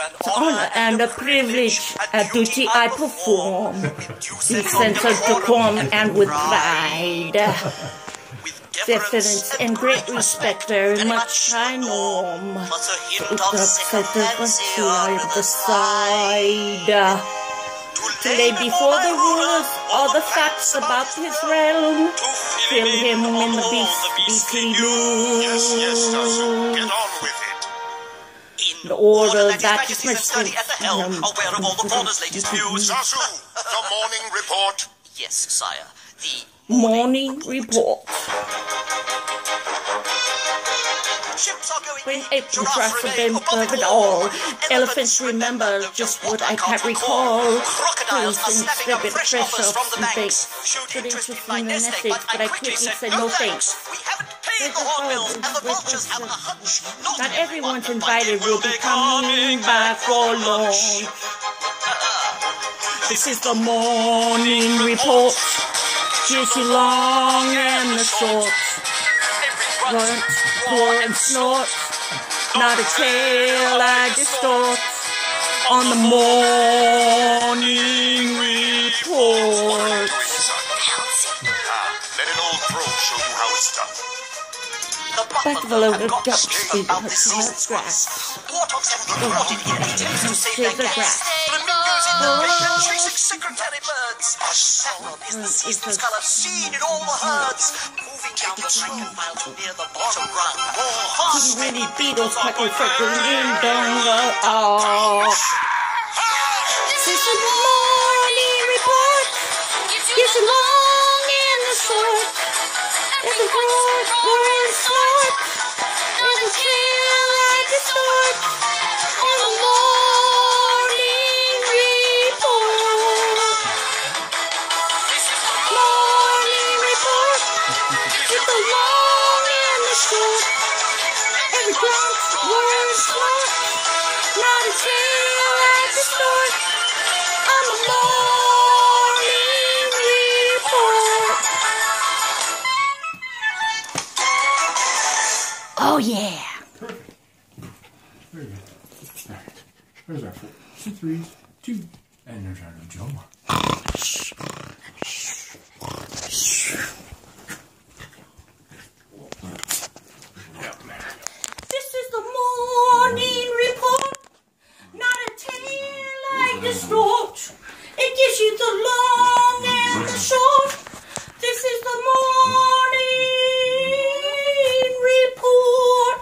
honor and a privilege, a duty I perform, with sense of decorum and with pride. Deference and great respect, very much I norm. It's the side. To lay before the rulers all the facts about his realm, fill him in the beastly loom. In order that is my strength. Aware of all the borders, latest news. Zazu, the morning report. Yes, sire. The morning report. Ships are going When in, April giraffes drafts have remain been above above it it all, elephants remember just what I can't recall. Crocodiles are snapping up fresh offers from the banks. Showed Put interest in interest my in nest egg, but I quickly said no thanks. We haven't paid the hornbills, and the vultures have a hunch. Not everyone's invited will be coming back for long. This is the morning report. Here's the long and the short. Grunt, roar and snort. Not a tale I distort on the morning report. Let an old pro show you how it's done. Buffalo ducks eat the grass. Warthogs have been reported in Egypt to save their gas. Flamingos in the rain chasing secretary birds. Saffron is the season's color seen in all the herds. Moving down the rank and file to near the bottom rung. More horse Many beetles quickly circling in jungle. Oh. This is the morning report. It's long and the short. It's a roar and snort. It's a tail like a snort. And the morning report. Morning report. It's the long and the short. Every grunt, roar and snort. Not a tail like a snort. On the morning report. Oh yeah. Perfect. Very good. All right. There's our 4. 3, 2, and there's our Joe. This is the morning report. Not a tale I distort. It gives you the long and the short. This is the morning report.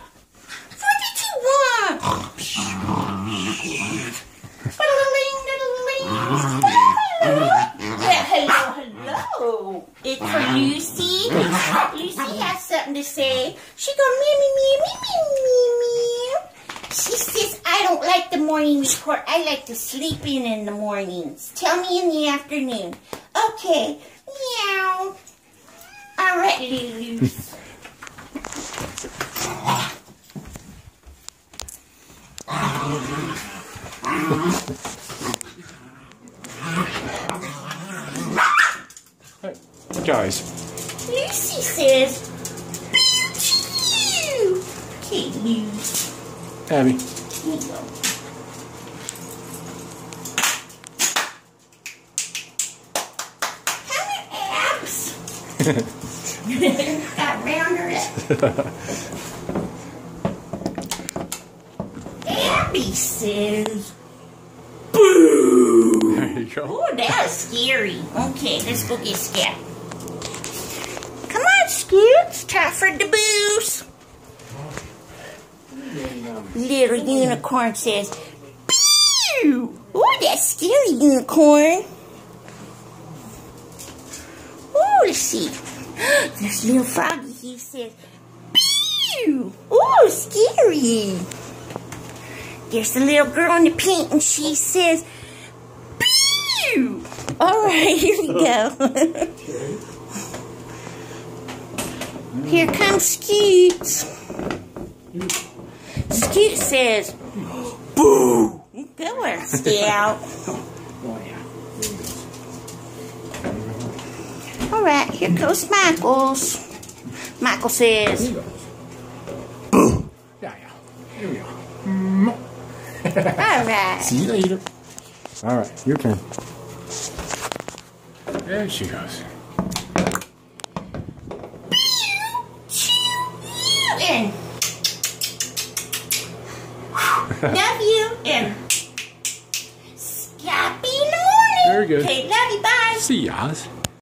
42-1. Hello. It's for Lucy. Lucy has something to say. She goes meow, meow, meow, meow, meow, meow. She says, I don't like the morning report. I like to sleep in the mornings. Tell me in the afternoon. Okay. Meow. All right, Lucy. Guys. Lucy says, pew. Okay, Lucy. Abby. Here you go. How many abs? Got rounder up. Abby says, boo. There you go. Oh, that was scary. Okay, let's go get Scout. Come on, Scout. It's time for the booze. Little unicorn says, pew. Oh, that's scary, unicorn. Oh, let's see. There's little froggy. He says, pew. Oh, scary. There's the little girl in the paint, and she says, pew. All right, here we go. Here comes Scoot. Scoot says, boo. Good one, Scout. All right, here goes Michaels. Michael says, boo. Yeah. Here we go. All right. See you later. All right, your turn. There she goes. In. Love you. In. Happy in the morning. Very good. Okay, love you. Bye. See ya.